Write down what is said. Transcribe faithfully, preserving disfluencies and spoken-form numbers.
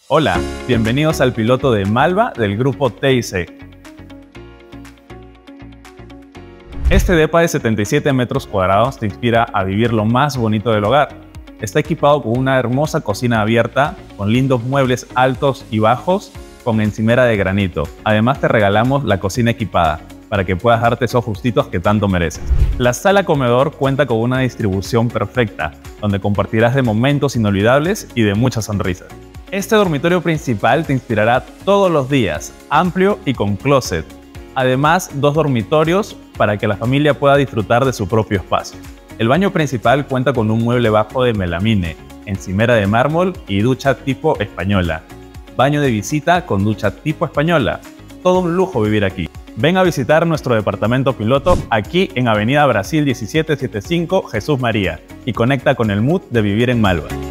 Hola, bienvenidos al piloto de Malva del grupo T I C. Este depa de setenta y siete metros cuadrados te inspira a vivir lo más bonito del hogar. Está equipado con una hermosa cocina abierta, con lindos muebles altos y bajos, con encimera de granito. Además te regalamos la cocina equipada, para que puedas darte esos gustitos que tanto mereces. La sala comedor cuenta con una distribución perfecta, donde compartirás de momentos inolvidables y de muchas sonrisas. Este dormitorio principal te inspirará todos los días, amplio y con closet. Además, dos dormitorios para que la familia pueda disfrutar de su propio espacio. El baño principal cuenta con un mueble bajo de melamine, encimera de mármol y ducha tipo española. Baño de visita con ducha tipo española. Todo un lujo vivir aquí. Ven a visitar nuestro departamento piloto aquí en Avenida Brasil diecisiete setenta y cinco Jesús María y conecta con el mood de vivir en Malva.